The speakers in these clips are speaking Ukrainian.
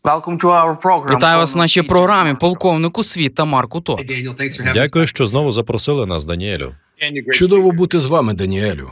Вітаю вас в нашій програмі, полковнику Світ та Марку Тот. Дякую, що знову запросили нас, Даніелю. Чудово бути з вами, Даніелю.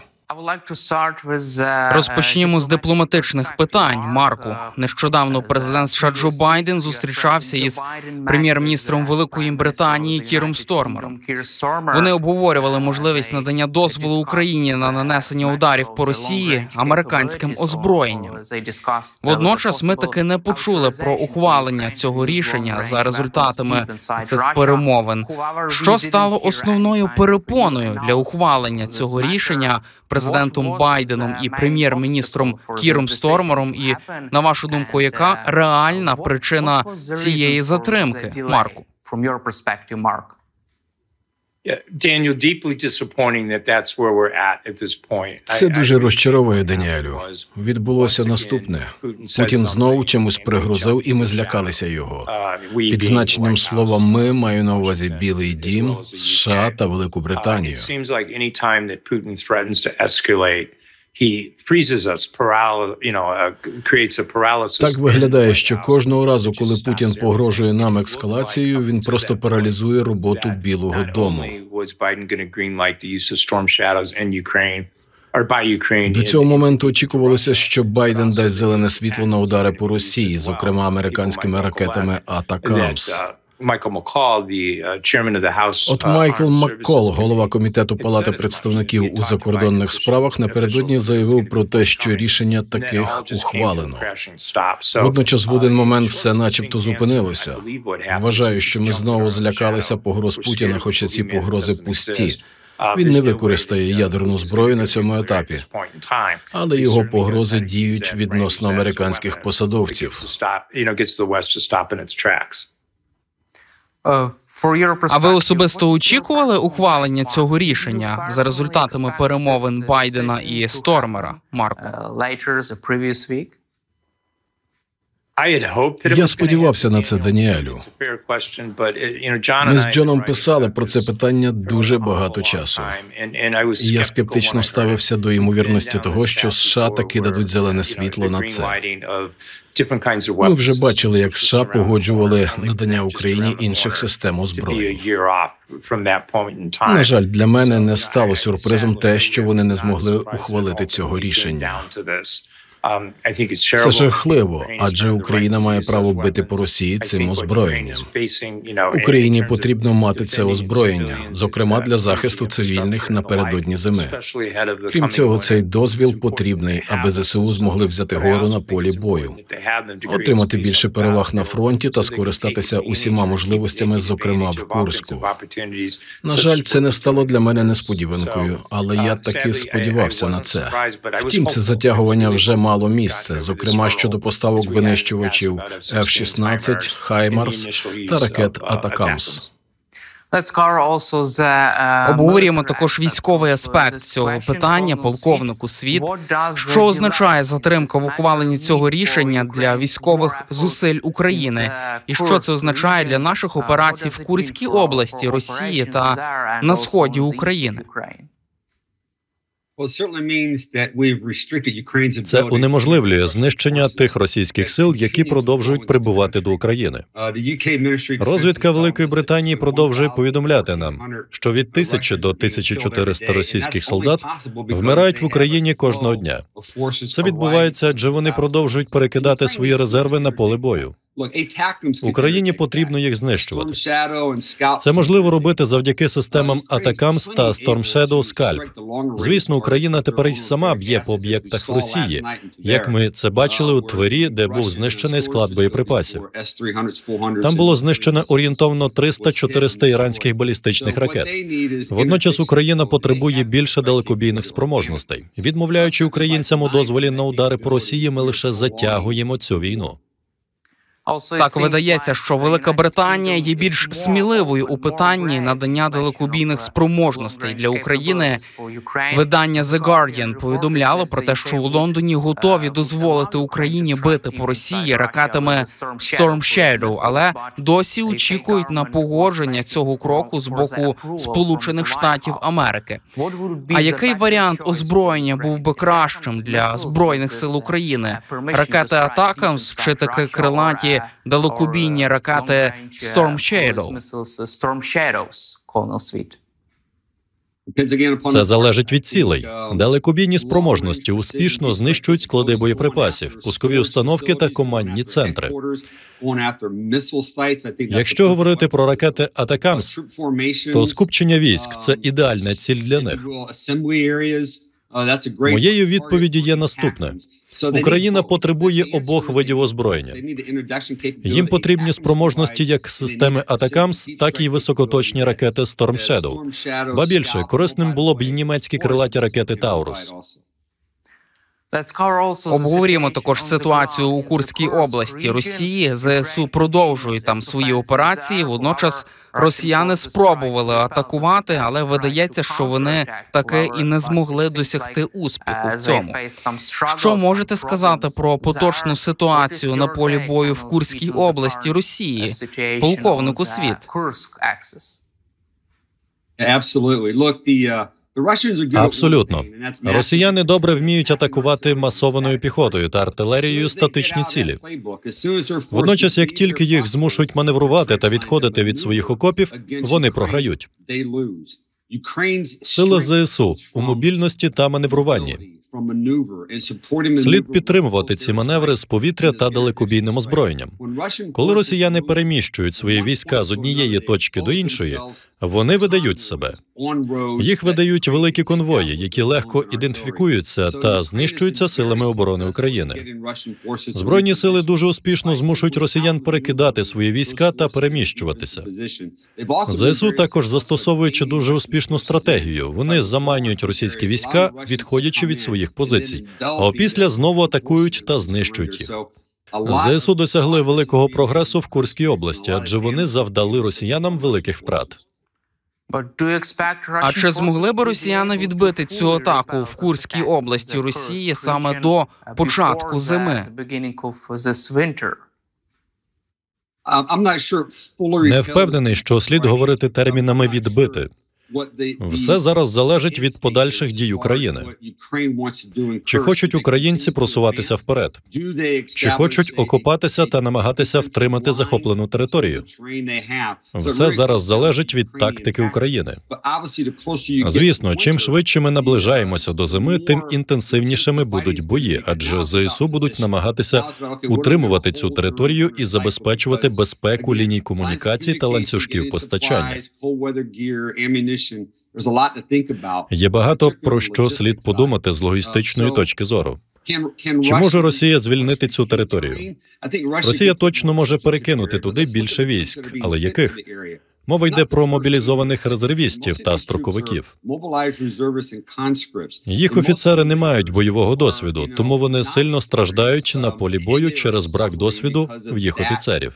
Розпочнімо з дипломатичних питань. Марку, нещодавно президент США Джо Байден зустрічався із прем'єр-міністром Великої Британії Кіром Стармером. Вони обговорювали можливість надання дозволу Україні на нанесення ударів по Росії американським озброєнням. Водночас ми таки не почули про ухвалення цього рішення за результатами цих перемовин. Що стало основною перепоною для ухвалення цього рішення президентом Байденом і прем'єр-міністром Кіром Стармером, і, на вашу думку, яка реальна причина цієї затримки, Марку? Це дуже розчаровує, Даніелю. Відбулося наступне. Путін знову чимось пригрозив, і ми злякалися його. Під значенням слова «ми» маю на увазі Білий дім, США та Велику Британію. Так виглядає, що кожного разу, коли Путін погрожує нам ескалацією, він просто паралізує роботу Білого дому. До цього моменту очікувалося, що Байден дасть зелене світло на удари по Росії, зокрема американськими ракетами «Атакамс». От Майкл Маккол, голова Комітету Палати представників у закордонних справах, напередодні заявив про те, що рішення таких ухвалено. Водночас в один момент все начебто зупинилося. Вважаю, що ми знову злякалися погроз Путіна, хоча ці погрози пусті. Він не використає ядерну зброю на цьому етапі, але його погрози діють відносно американських посадовців. А ви особисто очікували ухвалення цього рішення за результатами перемовин Байдена і Стармера, Марку? Я сподівався на це, Даніелю. Ми з Джоном писали про це питання дуже багато часу. І я скептично ставився до ймовірності того, що США таки дадуть зелене світло на це. Ми вже бачили, як США погоджували надання Україні інших систем озброєнь. На жаль, для мене не стало сюрпризом те, що вони не змогли ухвалити цього рішення. Це жахливо, адже Україна має право бити по Росії цим озброєнням. Україні потрібно мати це озброєння, зокрема для захисту цивільних напередодні зими. Крім цього, цей дозвіл потрібний, аби ЗСУ змогли взяти гору на полі бою, отримати більше переваг на фронті та скористатися усіма можливостями, зокрема в Курську. На жаль, це не стало для мене несподіванкою, але я таки сподівався на це. Втім, це затягування вже мало місце, зокрема щодо поставок винищувачів F-16, «Хаймарс» та ракет «Атакамс». Обговорюємо також військовий аспект цього питання, полковнику Світ. Що означає затримка в ухваленні цього рішення для військових зусиль України? І що це означає для наших операцій в Курській області, Росії та на сході України? Це унеможливлює знищення тих російських сил, які продовжують прибувати до України. Розвідка Великої Британії продовжує повідомляти нам, що від 1000 до 1400 російських солдат вмирають в Україні кожного дня. Це відбувається, адже вони продовжують перекидати свої резерви на поле бою. Україні потрібно їх знищувати. Це можливо робити завдяки системам «Атакамс» та «Storm Shadow Scalp». Звісно, Україна тепер і сама б'є по об'єктах в Росії, як ми це бачили у Твері, де був знищений склад боєприпасів. Там було знищено орієнтовно 300-400 іранських балістичних ракет. Водночас Україна потребує більше далекобійних спроможностей. Відмовляючи українцям у дозволі на удари по Росії, ми лише затягуємо цю війну. Так видається, що Велика Британія є більш сміливою у питанні надання далекобійних спроможностей для України. Видання The Guardian повідомляло про те, що у Лондоні готові дозволити Україні бити по Росії ракетами Storm Shadow, але досі очікують на погодження цього кроку з боку Сполучених Штатів Америки. А який варіант озброєння був би кращим для Збройних сил України? Ракети «Атакамс» чи таки крилаті нові далекобійні ракети Storm Shadow. Це залежить від цілей. Далекобійні спроможності успішно знищують склади боєприпасів, пускові установки та командні центри. Якщо говорити про ракети «Атакамс», то скупчення військ – це ідеальна ціль для них. Моєю відповіддю є наступне. Україна потребує обох видів озброєння. Їм потрібні спроможності як системи «Атакамс», так і високоточні ракети Storm Shadow. Ба більше, корисним було б і німецькі крилаті ракети «Таурус». Обговорюємо також ситуацію у Курській області. Росії, ЗСУ продовжують там свої операції. Водночас росіяни спробували атакувати, але видається, що вони таки і не змогли досягти успіху в цьому. Що можете сказати про поточну ситуацію на полі бою в Курській області Росії, полковнику Світ? Абсолютно. Росіяни добре вміють атакувати масованою піхотою та артилерією статичні цілі. Водночас, як тільки їх змушують маневрувати та відходити від своїх окопів, вони програють. Сила ЗСУ у мобільності та маневруванні. Слід підтримувати ці маневри з повітря та далекобійним озброєнням. Коли росіяни переміщують свої війська з однієї точки до іншої, вони видають себе. Їх видають великі конвої, які легко ідентифікуються та знищуються силами оборони України. Збройні сили дуже успішно змушують росіян перекидати свої війська та переміщуватися. ЗСУ також застосовують дуже успішну стратегію. Вони заманюють російські війська, відходячи від своїх позицій, а опісля знову атакують та знищують їх. ЗСУ досягли великого прогресу в Курській області, адже вони завдали росіянам великих втрат. А чи змогли б росіяни відбити цю атаку в Курській області Росії саме до початку зими? Не впевнений, що слід говорити термінами «відбити». Все зараз залежить від подальших дій України. Чи хочуть українці просуватися вперед? Чи хочуть окопатися та намагатися втримати захоплену територію? Все зараз залежить від тактики України. Звісно, чим швидше ми наближаємося до зими, тим інтенсивнішими будуть бої, адже ЗСУ будуть намагатися утримувати цю територію і забезпечувати безпеку ліній комунікацій та ланцюжків постачання. Є багато про що слід подумати з логістичної точки зору. Чи може Росія звільнити цю територію? Росія точно може перекинути туди більше військ, але яких? Мова йде про мобілізованих резервістів та строковиків. Їх офіцери не мають бойового досвіду, тому вони сильно страждають на полі бою через брак досвіду в їх офіцерів.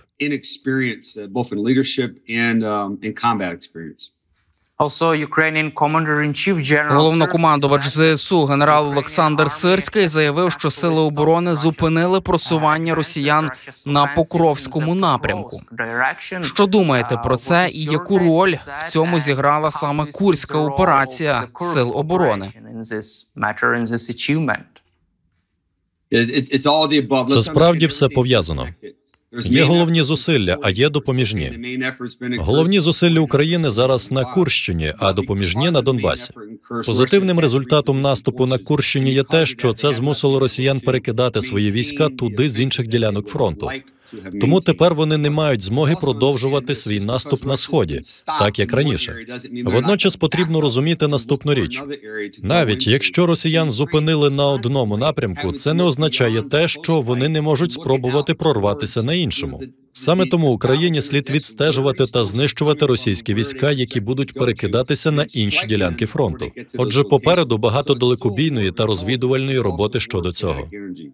Головнокомандувач ЗСУ генерал Олександр Сирський заявив, що сили оборони зупинили просування росіян на Покровському напрямку. Що думаєте про це і яку роль в цьому зіграла саме Курська операція Сил оборони? Це справді все пов'язано. Є головні зусилля, а є допоміжні. Головні зусилля України зараз на Курщині, а допоміжні – на Донбасі. Позитивним результатом наступу на Курщині є те, що це змусило росіян перекидати свої війська туди з інших ділянок фронту. Тому тепер вони не мають змоги продовжувати свій наступ на Сході, так як раніше. Водночас потрібно розуміти наступну річ. Навіть якщо росіян зупинили на одному напрямку, це не означає те, що вони не можуть спробувати прорватися на іншому. Саме тому Україні слід відстежувати та знищувати російські війська, які будуть перекидатися на інші ділянки фронту. Отже, попереду багато далекобійної та розвідувальної роботи щодо цього.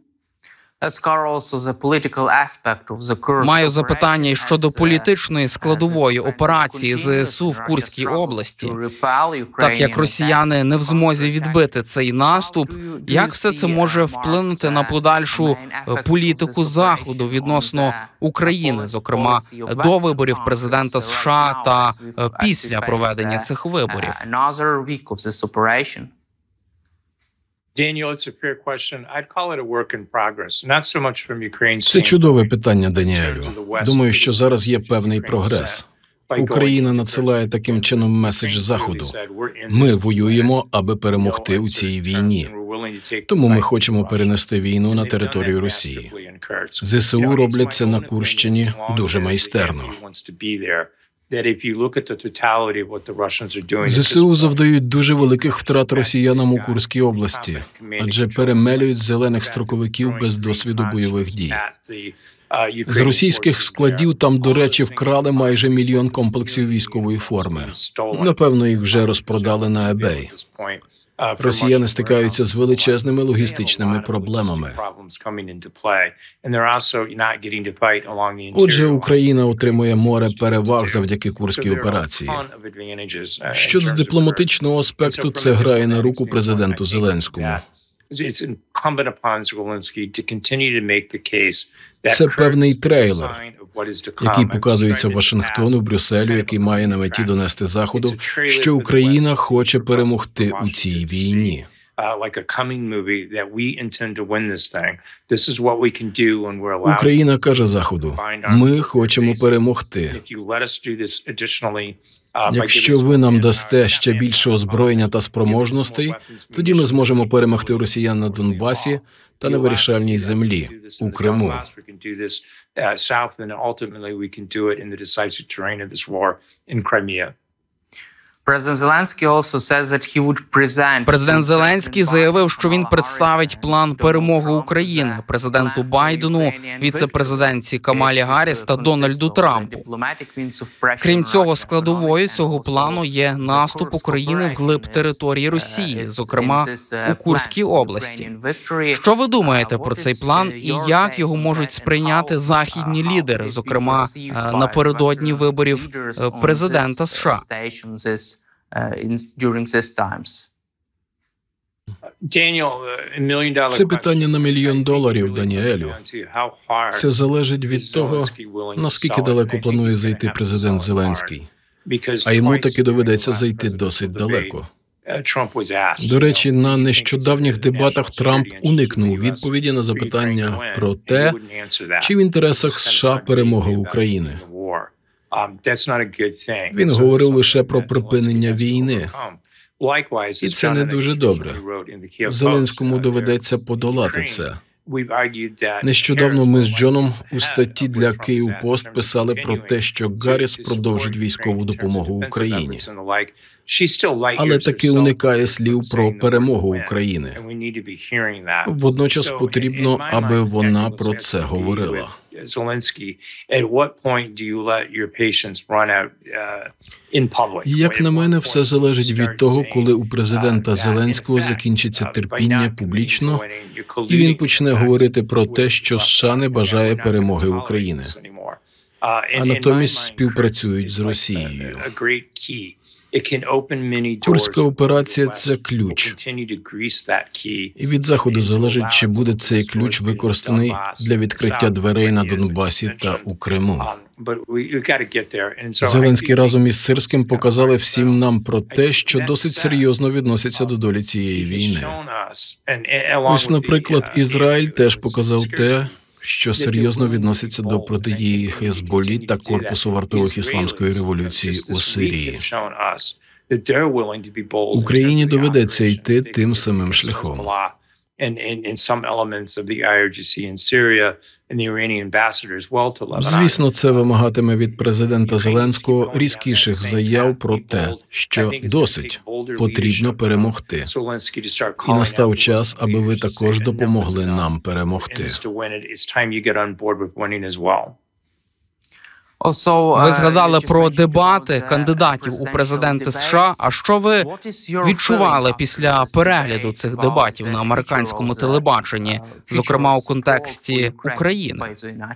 Маю запитання і щодо політичної складової операції ЗСУ в Курській області. Так як росіяни не в змозі відбити цей наступ, як все це може вплинути на подальшу політику Заходу відносно України, зокрема, до виборів президента США та після проведення цих виборів? Це чудове питання, Даніелю. Думаю, що зараз є певний прогрес. Україна надсилає таким чином меседж Заходу. Ми воюємо, аби перемогти у цій війні. Тому ми хочемо перенести війну на територію Росії. ЗСУ роблять це на Курщині дуже майстерно. ЗСУ завдають дуже великих втрат росіянам у Курській області, адже перемелюють зелених строковиків без досвіду бойових дій. З російських складів там, до речі, вкрали майже 1 мільйон комплексів військової форми. Напевно, їх вже розпродали на eBay. Росіяни стикаються з величезними логістичними проблемами. Отже, Україна отримує море переваг завдяки Курській операції. Щодо дипломатичного аспекту, це грає на руку президенту Зеленському. Це певний трейлер, який показується Вашингтону, Брюсселю, який має на меті донести Заходу, що Україна хоче перемогти у цій війні. Україна каже Заходу: ми хочемо перемогти. Якщо ви нам дасте ще більше озброєння та спроможностей, тоді ми зможемо перемогти росіян на Донбасі та на вирішальній землі у Криму. Президент Зеленський заявив, що він представить план перемоги України президенту Байдену, віце-президентці Камалі Гарріс та Дональду Трампу. Крім цього, складовою цього плану є наступ України вглиб території Росії, зокрема у Курській області. Що ви думаєте про цей план і як його можуть сприйняти західні лідери, зокрема напередодні виборів президента США? Це питання на $1 мільйон, Даніелю. Це залежить від того, наскільки далеко планує зайти президент Зеленський. А йому таки доведеться зайти досить далеко. До речі, на нещодавніх дебатах Трамп уникнув відповіді на запитання про те, чи в інтересах США перемога України. Він говорив лише про припинення війни. І це не дуже добре. Зеленському доведеться подолати це. Нещодавно ми з Джоном у статті для Київпост писали про те, що Гарріс продовжить військову допомогу Україні. Але таки уникає слів про перемогу України. Водночас потрібно, аби вона про це говорила. Як на мене, все залежить від того, коли у президента Зеленського закінчиться терпіння публічно, і він почне говорити про те, що США не бажає перемоги України, а натомість співпрацюють з Росією. Курська операція – це ключ. І від Заходу залежить, чи буде цей ключ використаний для відкриття дверей на Донбасі та у Криму. Зеленський разом із Сирським показали всім нам про те, що досить серйозно відносяться до долі цієї війни. Ось, наприклад, Ізраїль теж показав те, що серйозно відноситься до протидії Хезболі та Корпусу вартових ісламської революції у Сирії. Україні доведеться йти тим самим шляхом. Звісно, це вимагатиме від президента Зеленського різкіших заяв про те, що досить, потрібно перемогти. І настав час, аби ви також допомогли нам перемогти. Ви згадали про дебати кандидатів у президенти США. А що ви відчували після перегляду цих дебатів на американському телебаченні, зокрема у контексті України?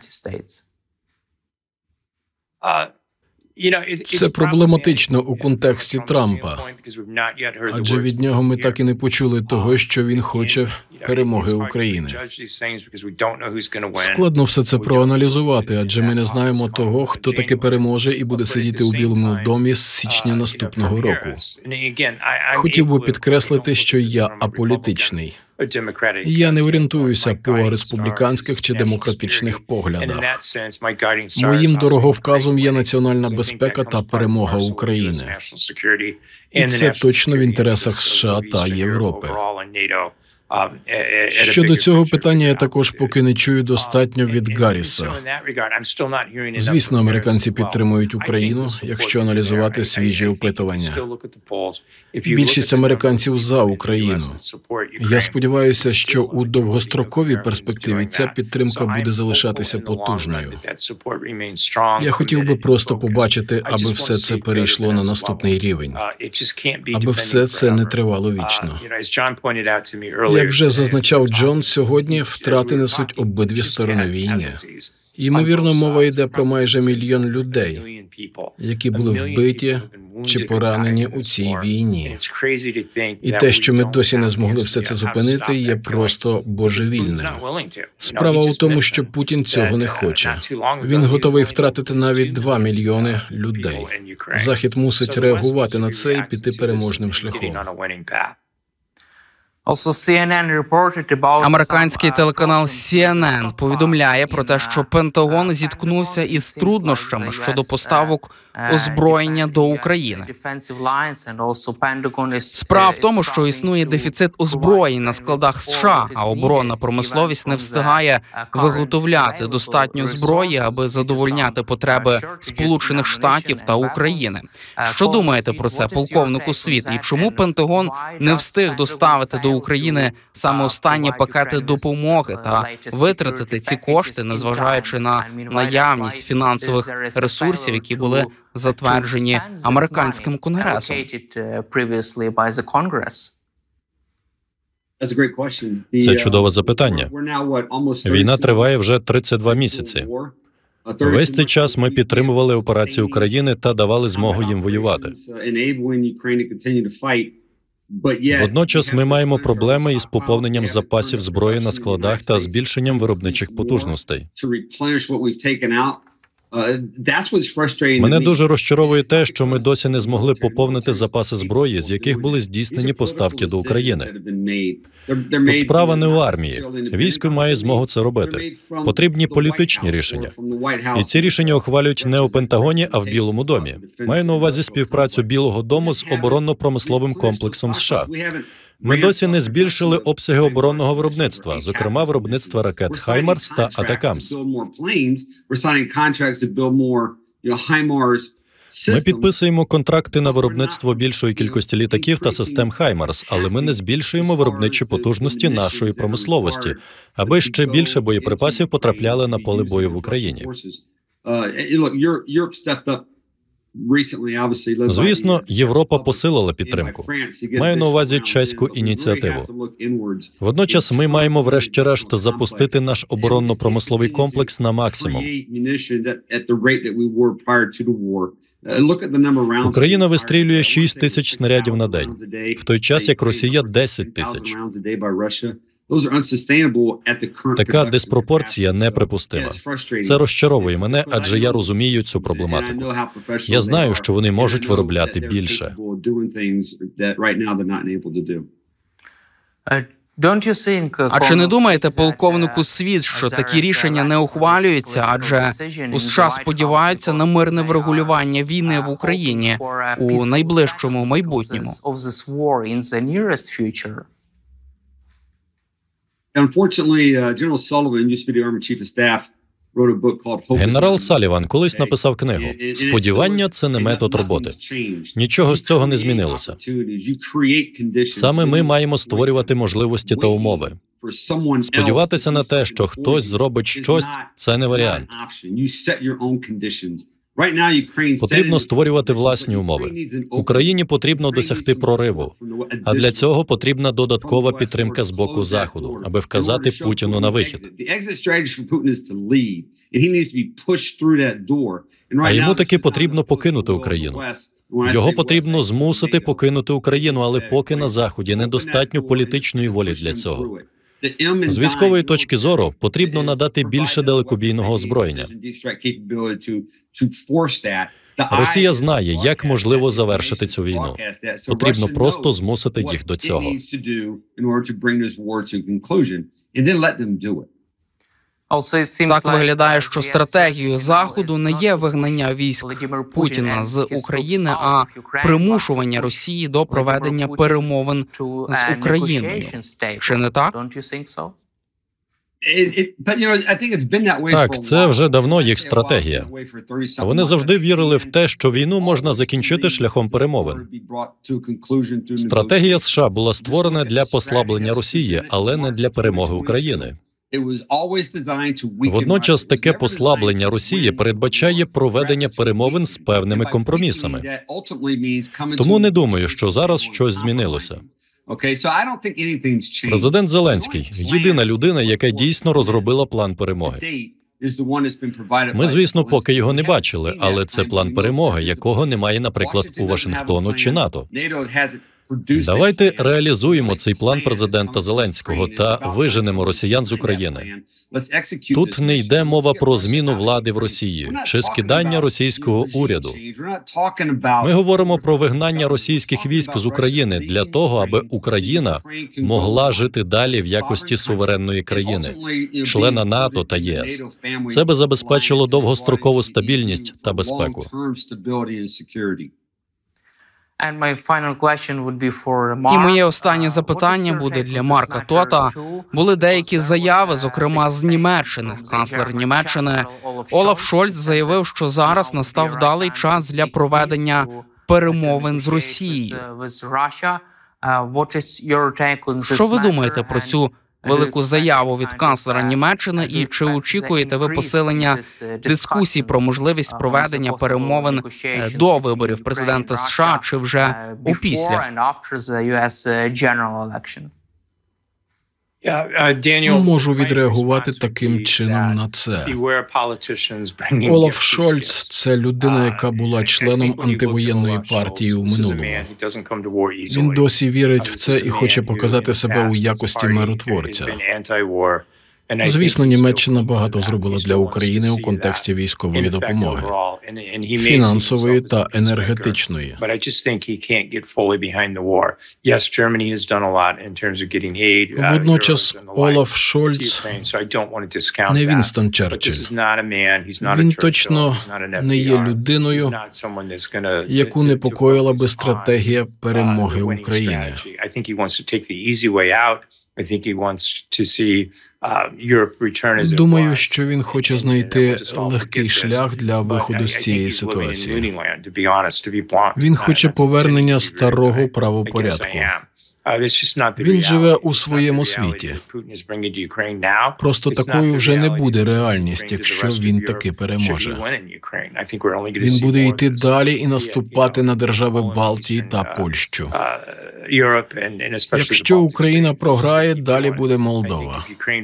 Це проблематично у контексті Трампа, адже від нього ми так і не почули того, що він хоче перемоги України. Складно все це проаналізувати, адже ми не знаємо того, хто таки переможе і буде сидіти у Білому домі з січня наступного року. Хотів би підкреслити, що я аполітичний. Я не орієнтуюся по республіканських чи демократичних поглядах. Моїм дороговказом є національна безпека та перемога України. І це точно в інтересах США та Європи. Щодо цього питання я також поки не чую достатньо від Гарріса. Звісно, американці підтримують Україну, якщо аналізувати свіжі опитування. Більшість американців за Україну. Я сподіваюся, що у довгостроковій перспективі ця підтримка буде залишатися потужною. Я хотів би просто побачити, аби все це перейшло на наступний рівень. Аби все це не тривало вічно. Як вже зазначав Джон, сьогодні втрати несуть обидві сторони війни. Ймовірно, мова йде про майже 1 мільйон людей, які були вбиті чи поранені у цій війні. І те, що ми досі не змогли все це зупинити, є просто божевільним. Справа у тому, що Путін цього не хоче. Він готовий втратити навіть 2 мільйони людей. Захід мусить реагувати на це і піти переможним шляхом. Американський телеканал CNN повідомляє про те, що Пентагон зіткнувся із труднощами щодо поставок озброєння до України. Справа в тому, що існує дефіцит озброєнь на складах США, а оборонна промисловість не встигає виготовляти достатньо зброї, аби задовольняти потреби Сполучених Штатів та України. Що думаєте про це, полковнику Світ? І чому Пентагон не встиг доставити до України саме останні пакети допомоги та витратити ці кошти, незважаючи на наявність фінансових ресурсів, які були затверджені американським конгресом? Це чудове запитання. Війна триває вже 32 місяці. Весь цей час ми підтримували операції України та давали змогу їм воювати. Водночас ми маємо проблеми із поповненням запасів зброї на складах та збільшенням виробничих потужностей. Мене дуже розчаровує те, що ми досі не змогли поповнити запаси зброї, з яких були здійснені поставки до України. Тут справа не у армії. Військо має змогу це робити. Потрібні політичні рішення. І ці рішення ухвалюють не у Пентагоні, а в Білому домі. Маю на увазі співпрацю Білого дому з оборонно-промисловим комплексом США. Ми досі не збільшили обсяги оборонного виробництва, зокрема виробництва ракет «Хаймарс» та «Атакамс». Ми підписуємо контракти на виробництво більшої кількості літаків та систем «Хаймарс», але ми не збільшуємо виробничі потужності нашої промисловості, аби ще більше боєприпасів потрапляли на поле бою в Україні. Звісно, Європа посилила підтримку. Маю на увазі чеську ініціативу. Водночас ми маємо врешті-решт запустити наш оборонно-промисловий комплекс на максимум. Україна вистрілює 6 тисяч снарядів на день, в той час як Росія – 10 тисяч. Така диспропорція неприпустима. Це розчаровує мене, адже я розумію цю проблематику. Я знаю, що вони можуть виробляти більше. А чи не думаєте, полковнику Світ, що такі рішення не ухвалюються, адже у США сподіваються на мирне врегулювання війни в Україні у найближчому майбутньому? Генерал Саліван колись написав книгу «Сподівання – це не метод роботи». Нічого з цього не змінилося. Саме ми маємо створювати можливості та умови. Сподіватися на те, що хтось зробить щось – це не варіант. Потрібно створювати власні умови. Україні потрібно досягти прориву, а для цього потрібна додаткова підтримка з боку Заходу, аби вказати Путіну на вихід. А йому таки потрібно покинути Україну. Його потрібно змусити покинути Україну, але поки на Заході недостатньо політичної волі для цього. З військової точки зору потрібно надати більше далекобійного озброєння. Росія знає, як можливо завершити цю війну. Потрібно просто змусити їх до цього. Так виглядає, що стратегією Заходу не є вигнання військ Путіна з України, а примушування Росії до проведення перемовин з Україною. Чи не так? Так, це вже давно їх стратегія. Вони завжди вірили в те, що війну можна закінчити шляхом перемовин. Стратегія США була створена для послаблення Росії, але не для перемоги України. Водночас таке послаблення Росії передбачає проведення перемовин з певними компромісами. Тому не думаю, що зараз щось змінилося. Президент Зеленський – єдина людина, яка дійсно розробила план перемоги. Ми, звісно, поки його не бачили, але це план перемоги, якого немає, наприклад, у Вашингтону чи НАТО. Давайте реалізуємо цей план президента Зеленського та виженемо росіян з України. Тут не йде мова про зміну влади в Росії чи скидання російського уряду. Ми говоримо про вигнання російських військ з України для того, аби Україна могла жити далі в якості суверенної країни, члена НАТО та ЄС. Це би забезпечило довгострокову стабільність та безпеку. І моє останнє запитання буде для Марка Тота. Були деякі заяви, зокрема з Німеччини. Канцлер Німеччини Олаф Шольц заявив, що зараз настав вдалий час для проведення перемовин з Росією. Що ви думаєте про цю велику заяву від канцлера Німеччини, і чи очікуєте ви посилення дискусій про можливість проведення перемовин до виборів президента США чи вже опісля? Можу відреагувати таким чином на це. Олаф Шольц – це людина, яка була членом антивоєнної партії у минулому. Він досі вірить в це і хоче показати себе у якості миротворця. Звісно, Німеччина багато зробила для України у контексті військової допомоги, фінансової та енергетичної. Водночас Олаф Шольц не Вінстон Черчилль. Він точно не є людиною, яку непокоїла би стратегія перемоги України. Думаю, що він хоче знайти легкий шлях для виходу з цієї ситуації. Він хоче повернення старого правопорядку. Він живе у своєму світі. Просто такою вже не буде реальність, якщо він таки переможе. Він буде йти далі і наступати на держави Балтії та Польщу. Якщо Україна програє, далі буде Молдова.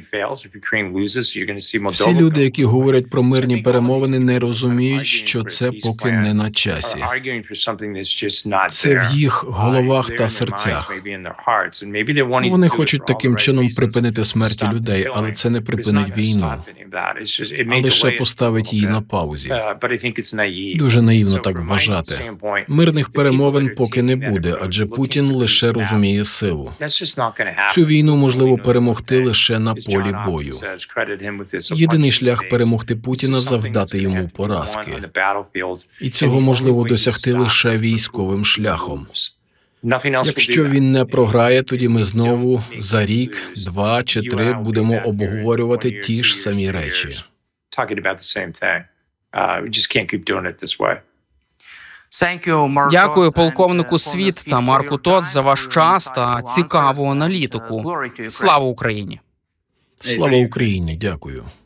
Всі люди, які говорять про мирні перемовини, не розуміють, що це поки не на часі. Це в їх головах та серцях. Вони хочуть таким чином припинити смерті людей, але це не припинить війну, а лише поставить її на паузі. Дуже наївно так вважати. Мирних перемовин поки не буде, адже Путін лише розуміє силу. Цю війну можливо перемогти лише на полі бою. Єдиний шлях перемогти Путіна – завдати йому поразки. І цього можливо досягти лише військовим шляхом. Якщо він не програє, тоді ми знову за рік, 2 чи 3 будемо обговорювати ті ж самі речі. Дякую полковнику Світ та Марку Тот за ваш час та цікаву аналітику. Слава Україні! Слава Україні! Дякую.